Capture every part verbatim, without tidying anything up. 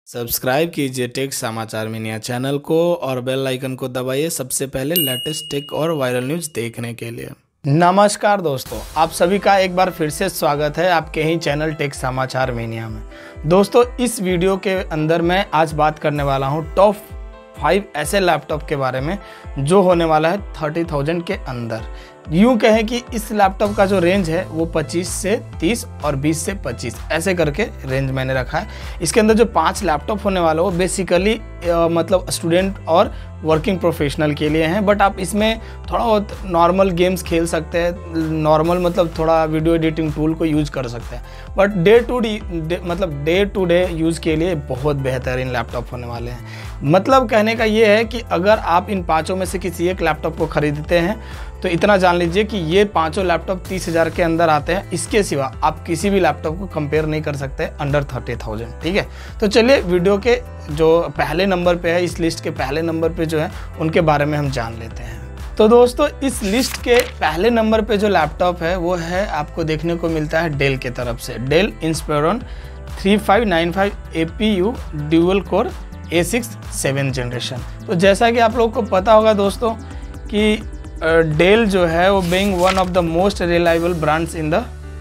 Subscribe कीजिए take Samachar media channel को और बेल आइकन को दबाइए सबसे पहले लेटेस्ट टेक और वायरल न्यूज़ देखने के लिए। नमस्कार दोस्तों, आप सभी का एक बार फिर से स्वागत है आपके ही चैनल टेक समाचार मीडिया में। दोस्तों, इस वीडियो के अंदर मैं आज बात करने वाला हूं टॉप फाइव ऐसे लैपटॉप के बारे में जो होने वाला है थर्टी थाउजेंड के अंदर। यूँ कहें कि इस लैपटॉप का जो रेंज है वो पच्चीस से तीस और बीस से पच्चीस ऐसे करके रेंज मैंने रखा है। इसके अंदर जो पांच लैपटॉप होने वाला वो बेसिकली मतलब स्टूडेंट और वर्किंग प्रोफेशनल के लिए हैं, बट आप इसमें थोड़ा बहुत नॉर्मल गेम्स खेल सकते हैं, नॉर्मल मतलब थोड़ा वीडियो एडिटिंग टूल को यूज़ कर सकते हैं, बट डे टू डे मतलब डे टू डे यूज़ के लिए बहुत बेहतरीन लैपटॉप होने वाले हैं। मतलब कहने का ये है कि अगर आप इन पाँचों में से किसी एक लैपटॉप को खरीदते हैं तो इतना जान लीजिए कि ये पांचों लैपटॉप तीस हज़ार के अंदर आते हैं। इसके सिवा आप किसी भी लैपटॉप को कंपेयर नहीं कर सकते अंडर थर्टी थाउजेंड। ठीक है, तो चलिए वीडियो के जो पहले नंबर पे है, इस लिस्ट के पहले नंबर पे जो है उनके बारे में हम जान लेते हैं। तो दोस्तों, इस लिस्ट के पहले नंबर पे जो लैपटॉप है वो है आपको देखने को मिलता है डेल की तरफ से, Dell Inspiron three five nine five A P U dual core A six seven generation. तो जैसा कि आप लोगों को पता होगा दोस्तों कि डेल जो है वो being one of the most reliable brands in the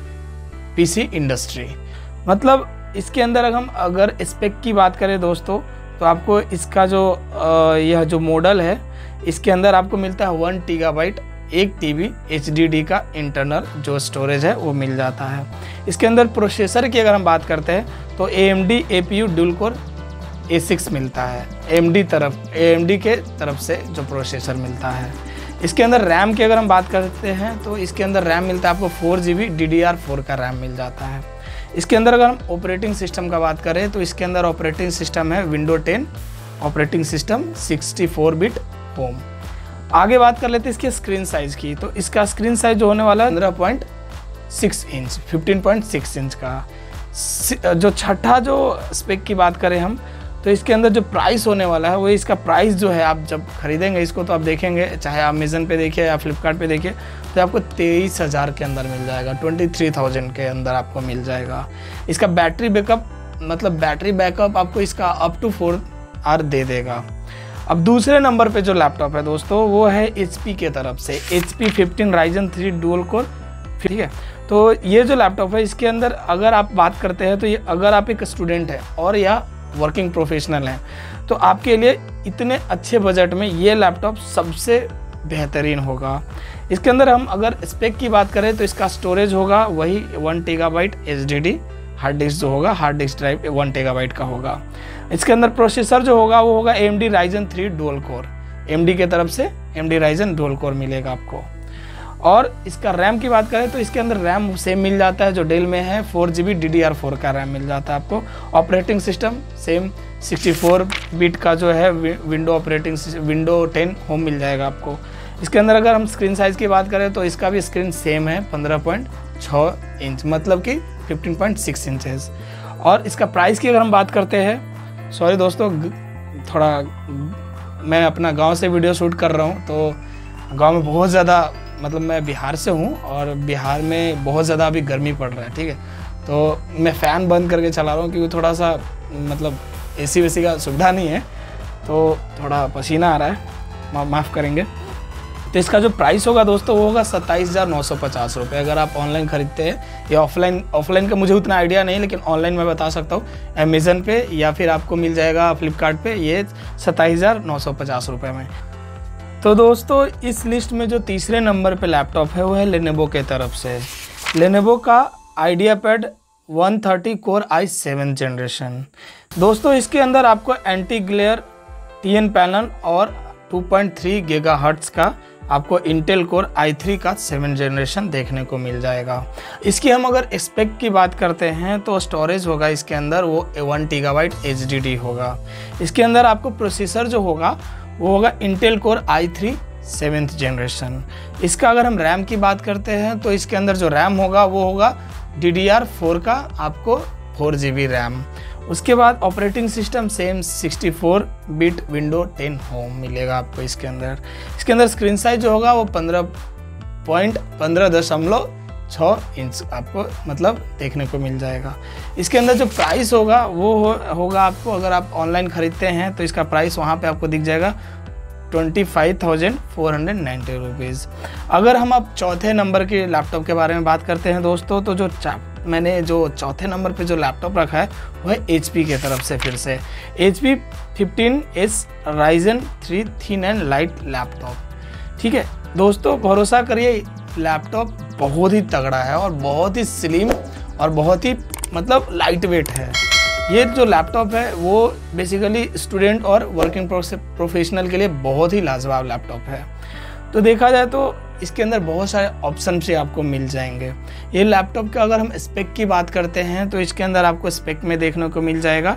PC industry. मतलब इसके अंदर अगर हम अगर स्पेक की बात करें दोस्तों, तो आपको इसका जो यह जो मॉडल है इसके अंदर आपको मिलता है वन टीगाबाइट एक टीबी एच डी डी का इंटरनल जो स्टोरेज है वो मिल जाता है। इसके अंदर प्रोसेसर की अगर हम बात करते हैं तो A M D A P U dual core A six मिलता है, ए एम डी तरफ ए एम डी के तरफ से जो प्रोसेसर मिलता है। इसके अंदर रैम की अगर हम बात करते हैं तो इसके अंदर रैम मिलता है आपको four G B D D R four का रैम मिल जाता है। इसके अंदर अगर हम ऑपरेटिंग सिस्टम का बात करें तो इसके अंदर ऑपरेटिंग सिस्टम है window ten operating system sixty four bit home. आगे बात कर लेते हैं इसके स्क्रीन साइज की, तो इसका स्क्रीन साइज जो होने वाला है पंद्रह point six inch fifteen point six inch का। जो छठा जो स्पेक की बात करें हम तो इसके अंदर जो प्राइस होने वाला है वो इसका प्राइस जो है आप जब खरीदेंगे इसको तो आप देखेंगे, चाहे आप अमेज़न पे देखिए या फ्लिपकार्ट पे देखिए, तो आपको तेईस हज़ार के अंदर मिल जाएगा, ट्वेंटी थ्री थाउजेंड के अंदर आपको मिल जाएगा। इसका बैटरी बैकअप मतलब बैटरी बैकअप आपको इसका अप टू फोर आवर दे देगा। अब दूसरे नंबर पे जो लैपटॉप है दोस्तों वो है एच पी के तरफ से, H P fifteen Ryzen three dual core. ठीक है, तो ये जो लैपटॉप है इसके अंदर अगर आप बात करते हैं तो ये अगर आप एक स्टूडेंट है और या वर्किंग प्रोफेशनल हैं तो आपके लिए इतने अच्छे बजट में ये लैपटॉप सबसे बेहतरीन होगा। इसके अंदर हम अगर स्पेक की बात करें तो इसका स्टोरेज होगा वही one terabyte H D D, hard disk जो होगा hard disk drive one terabyte का होगा। इसके अंदर प्रोसेसर जो होगा वो होगा A M D Ryzen three dual core, A M D के तरफ से A M D Ryzen dual core मिलेगा आपको। और इसका रैम की बात करें तो इसके अंदर रैम सेम मिल जाता है जो डेल में है, four G B D D R four का रैम मिल जाता है आपको। Operating system same sixty four bit का जो है window operating window ten home मिल जाएगा आपको। इसके अंदर अगर हम स्क्रीन साइज़ की बात करें तो इसका भी स्क्रीन सेम है पंद्रह पॉइंट छः इंच मतलब कि फिफ्टीन पॉइंट सिक्स इंचेस। और इसका प्राइस की अगर हम बात करते हैं, सॉरी दोस्तों थोड़ा मैं अपना गाँव से वीडियो शूट कर रहा हूँ तो गाँव में बहुत ज़्यादा मतलब मैं बिहार से हूँ और बिहार में बहुत ज़्यादा अभी गर्मी पड़ रहा है। ठीक है, तो मैं फ़ैन बंद करके चला रहा हूँ क्योंकि थोड़ा सा मतलब एसी वेसी का सुविधा नहीं है तो थोड़ा पसीना आ रहा है, मा, माफ़ करेंगे। तो इसका जो प्राइस होगा दोस्तों वो होगा सत्ताईस हज़ार नौ सौ पचास रुपये अगर आप ऑनलाइन ख़रीदते हैं या ऑफलाइन। ऑफलाइन का मुझे उतना आइडिया नहीं, लेकिन ऑनलाइन मैं बता सकता हूँ अमेज़न पे या फिर आपको मिल जाएगा फ्लिपकार्ट पे ये सत्ताईस हज़ार नौ सौ पचास रुपये में। तो दोस्तों, इस लिस्ट में जो तीसरे नंबर पे लैपटॉप है वो है लेनोवो के तरफ से, लेनोवो का IdeaPad one thirty core I seven generation. दोस्तों, इसके अंदर आपको anti glare T N panel और टू पॉइंट थ्री गीगाहर्ट्ज़ का आपको इंटेल कोर आई थ्री का सेवन जनरेशन देखने को मिल जाएगा। इसकी हम अगर स्पेक की बात करते हैं तो स्टोरेज होगा इसके अंदर वो one terabyte H D D होगा। इसके अंदर आपको प्रोसेसर जो होगा वो होगा Intel core I three seventh generation. इसका अगर हम रैम की बात करते हैं तो इसके अंदर जो रैम होगा वो होगा डी डी आर फोर का आपको फोर जी बी रैम। उसके बाद operating system same sixty four bit window ten home मिलेगा आपको इसके अंदर। इसके अंदर स्क्रीन साइज जो होगा वो पंद्रह पॉइंट पंद्रह दशमलव छः इंच आपको मतलब देखने को मिल जाएगा। इसके अंदर जो प्राइस होगा वो हो, होगा आपको, अगर आप ऑनलाइन ख़रीदते हैं तो इसका प्राइस वहाँ पे आपको दिख जाएगा twenty five thousand four hundred ninety rupees. अगर हम अब चौथे नंबर के लैपटॉप के बारे में बात करते हैं दोस्तों, तो जो मैंने जो चौथे नंबर पे जो लैपटॉप रखा है वो है एच पी की तरफ से। फिर से H P fifteen S Ryzen three thin and light laptop. ठीक है दोस्तों, भरोसा करिए लैपटॉप बहुत ही तगड़ा है और बहुत ही स्लिम और बहुत ही मतलब लाइट वेट है। ये जो लैपटॉप है वो बेसिकली स्टूडेंट और वर्किंग प्रोफेशनल के लिए बहुत ही लाजवाब लैपटॉप है। तो देखा जाए तो इसके अंदर बहुत सारे ऑप्शन से आपको मिल जाएंगे। ये लैपटॉप का अगर हम स्पेक की बात करते हैं तो इसके अंदर आपको स्पेक में देखने को मिल जाएगा,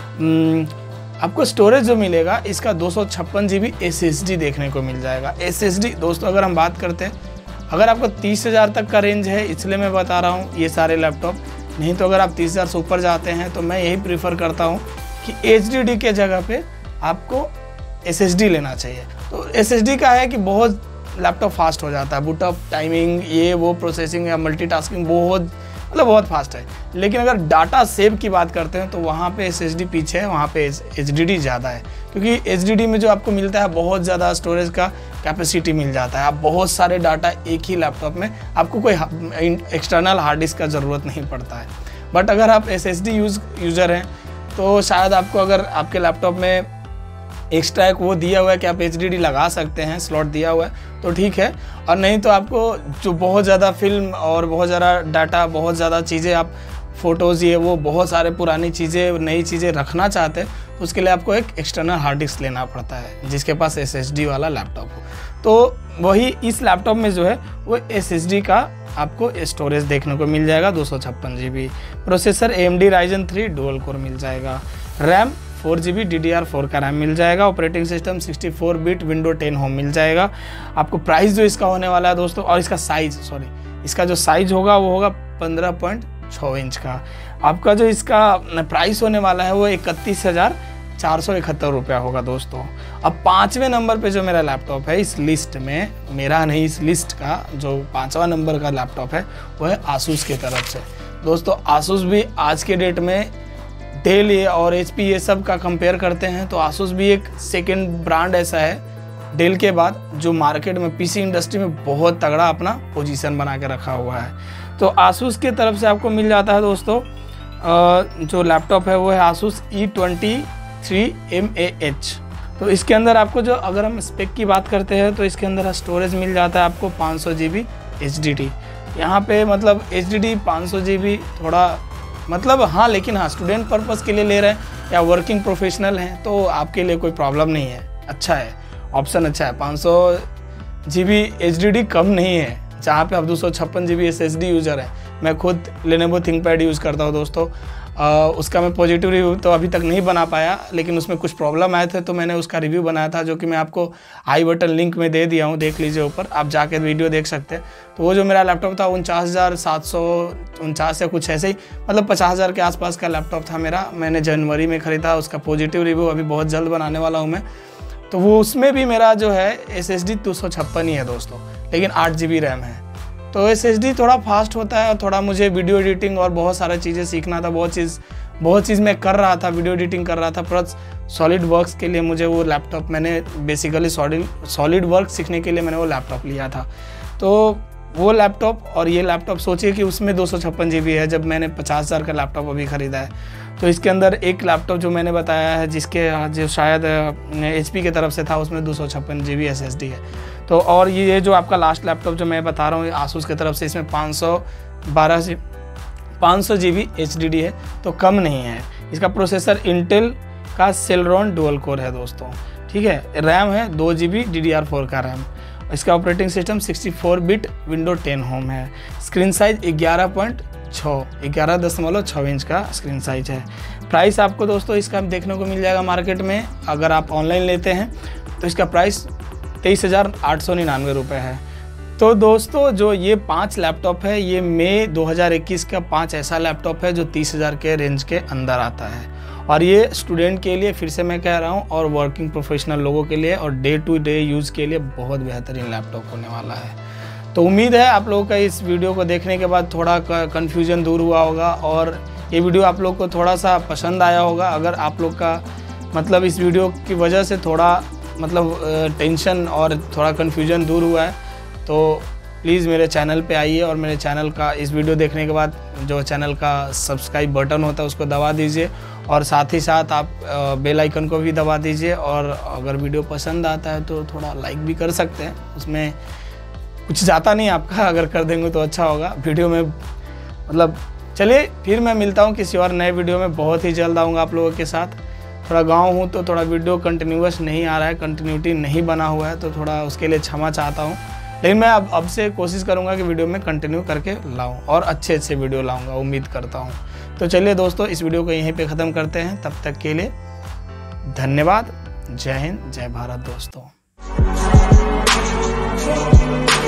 आपको स्टोरेज जो मिलेगा इसका दो सौ छप्पन G B S S D देखने को मिल जाएगा। एस एस डी दोस्तों अगर हम बात करते हैं, अगर आपको तीस हज़ार तक का रेंज है इसलिए मैं बता रहा हूँ ये सारे लैपटॉप, नहीं तो अगर आप तीस हज़ार से ऊपर जाते हैं तो मैं यही प्रीफर करता हूँ कि एच डी डी के जगह पे आपको एस एस डी लेना चाहिए। तो एस एस डी का है कि बहुत लैपटॉप फास्ट हो जाता है, बूटअप टाइमिंग ये वो प्रोसेसिंग या मल्टीटास्किंग बहुत मतलब बहुत फास्ट है। लेकिन अगर डाटा सेव की बात करते हैं तो वहाँ पे एस एस डी पीछे है, वहाँ पे एच डी डी ज़्यादा है, क्योंकि एच डी डी में जो आपको मिलता है बहुत ज़्यादा स्टोरेज का कैपेसिटी मिल जाता है। आप बहुत सारे डाटा एक ही लैपटॉप में, आपको कोई एक्सटर्नल हार्ड डिस्क का ज़रूरत नहीं पड़ता है। बट अगर आप S S D use user हैं तो शायद आपको, अगर आपके लैपटॉप में एक्स्ट्रा एक वो दिया हुआ है कि आप एच डी डी लगा सकते हैं, स्लॉट दिया हुआ है तो ठीक है, और नहीं तो आपको जो बहुत ज़्यादा फिल्म और बहुत ज़्यादा डाटा, बहुत ज़्यादा चीज़ें, आप फ़ोटोज़ ये वो बहुत सारे पुरानी चीज़ें नई चीज़ें रखना चाहते हैं तो उसके लिए आपको एक एक्सटर्नल हार्ड डिस्क लेना पड़ता है जिसके पास एस एस डी वाला लैपटॉप हो। तो वही इस लैपटॉप में जो है वो एस एस डी का आपको स्टोरेज देखने को मिल जाएगा दो सौ छप्पन G B. Processor A M D Ryzen three dual core मिल जाएगा। RAM four G B D D R four का रैम मिल जाएगा। Operating system sixty four bit window ten home मिल जाएगा। आपको प्राइस जो इसका होने वाला है दोस्तों, और इसका साइज सॉरी इसका जो साइज होगा वो होगा पंद्रह पॉइंट छः इंच का। आपका जो इसका प्राइस होने वाला है वो इकतीस हज़ार चार सौ इकहत्तर रुपया होगा दोस्तों। अब पाँचवें नंबर पे जो मेरा लैपटॉप है इस लिस्ट में, मेरा नहीं इस लिस्ट का जो पाँचवा नंबर का लैपटॉप है वो है आसूस की तरफ से। दोस्तों आसूस भी आज के डेट में डेल ये और एच पी ये सब का कंपेयर करते हैं तो आसूस भी एक सेकेंड ब्रांड ऐसा है डेल के बाद जो मार्केट में पीसी इंडस्ट्री में बहुत तगड़ा अपना पोजीशन बना के रखा हुआ है। तो आसूस की तरफ से आपको मिल जाता है दोस्तों जो लैपटॉप है वो है Asus E twenty three M A H. तो इसके अंदर आपको जो, अगर हम स्पेक की बात करते हैं तो इसके अंदर स्टोरेज मिल जाता है आपको पाँच सौ G B H D D. यहाँ पे मतलब एच डी डी पाँच सौ जी बी थोड़ा मतलब हाँ, लेकिन हाँ स्टूडेंट पर्पस के लिए ले रहे हैं या वर्किंग प्रोफेशनल हैं तो आपके लिए कोई प्रॉब्लम नहीं है, अच्छा है, ऑप्शन अच्छा है। पाँच सौ G B H D D कम नहीं है, जहाँ पे आप दो सौ छप्पन G B S S D user है। मैं खुद लेनोवो थिंकपैड यूज़ करता हूँ दोस्तों, आ, उसका मैं पॉजिटिव रिव्यू तो अभी तक नहीं बना पाया, लेकिन उसमें कुछ प्रॉब्लम आए थे तो मैंने उसका रिव्यू बनाया था जो कि मैं आपको आई बटन लिंक में दे दिया हूँ, देख लीजिए ऊपर, आप जाकर वीडियो देख सकते हैं। तो वो जो मेरा लैपटॉप था उनचास हज़ार सात सौ उनचास या कुछ ऐसे ही, मतलब पचास हज़ार के आसपास का लैपटॉप था मेरा। मैंने जनवरी में ख़रीदा, उसका पॉजिटिव रिव्यू अभी बहुत जल्द बनाने वाला हूँ मैं। तो वो उसमें भी मेरा जो है एस एस डी दो सौ छप्पन ही है दोस्तों, लेकिन आठ जी बी रैम है। तो एस एस डी थोड़ा फास्ट होता है और थोड़ा मुझे वीडियो एडिटिंग और बहुत सारी चीज़ें सीखना था, बहुत चीज़ बहुत चीज़ मैं कर रहा था, वीडियो एडिटिंग कर रहा था, प्लस सॉलिड वर्क्स के लिए मुझे वो लैपटॉप, मैंने बेसिकली सॉलिड सॉलिड वर्क सीखने के लिए मैंने वो लैपटॉप लिया था। तो वो लैपटॉप और ये लैपटॉप सोचिए कि उसमें दो सौ छप्पन जी बी है, जब मैंने पचास हज़ार का लैपटॉप अभी ख़रीदा है। तो इसके अंदर एक लैपटॉप जो मैंने बताया है जिसके जो शायद एच पी की तरफ से था उसमें दो सौ छप्पन G B S S D है। तो और ये जो आपका लास्ट लैपटॉप जो मैं बता रहा हूँ आसूस की तरफ से, इसमें पाँच सौ बारह जी पाँच सौ G B H D D है, तो कम नहीं है। इसका प्रोसेसर इंटेल का सेलेरॉन डुअल कोर है दोस्तों, ठीक है। रैम है दो G B D D R four का रैम। इसका operating system sixty four bit window ten home है। स्क्रीन साइज ग्यारह पॉइंट छः ग्यारह दशमलव छः इंच का स्क्रीन साइज है। प्राइस आपको दोस्तों इसका देखने को मिल जाएगा मार्केट में, अगर आप ऑनलाइन लेते हैं तो इसका प्राइस तेईस हज़ार आठ सौ निन्यानवे रुपये है। तो दोस्तों जो ये पांच लैपटॉप है ये मई दो हज़ार इक्कीस का पांच ऐसा लैपटॉप है जो तीस हज़ार के रेंज के अंदर आता है, और ये स्टूडेंट के लिए फिर से मैं कह रहा हूँ और वर्किंग प्रोफेशनल लोगों के लिए और डे टू डे यूज़ के लिए बहुत बेहतरीन लैपटॉप होने वाला है। तो उम्मीद है आप लोगों का इस वीडियो को देखने के बाद थोड़ा कन्फ्यूजन दूर हुआ होगा और ये वीडियो आप लोग को थोड़ा सा पसंद आया होगा। अगर आप लोग का मतलब इस वीडियो की वजह से थोड़ा मतलब टेंशन और थोड़ा कन्फ्यूजन दूर हुआ है तो प्लीज़ मेरे चैनल पे आइए और मेरे चैनल का इस वीडियो देखने के बाद जो चैनल का सब्सक्राइब बटन होता है उसको दबा दीजिए और साथ ही साथ आप बेल आइकन को भी दबा दीजिए। और अगर वीडियो पसंद आता है तो थोड़ा लाइक भी कर सकते हैं, उसमें कुछ जाता नहीं आपका, अगर कर देंगे तो अच्छा होगा। वीडियो में मतलब चलिए फिर मैं मिलता हूँ किसी और नए वीडियो में, बहुत ही जल्द आऊँगा आप लोगों के साथ। थोड़ा गाँव हूँ तो थोड़ा वीडियो कंटिन्यूअस नहीं आ रहा है, कंटिन्यूटी नहीं बना हुआ है, तो थोड़ा उसके लिए क्षमा चाहता हूँ। लेकिन मैं अब अब से कोशिश करूँगा कि वीडियो में कंटिन्यू करके लाऊं और अच्छे अच्छे वीडियो लाऊंगा, उम्मीद करता हूँ। तो चलिए दोस्तों, इस वीडियो को यहीं पे ख़त्म करते हैं। तब तक के लिए धन्यवाद। जय हिंद, जय भारत दोस्तों।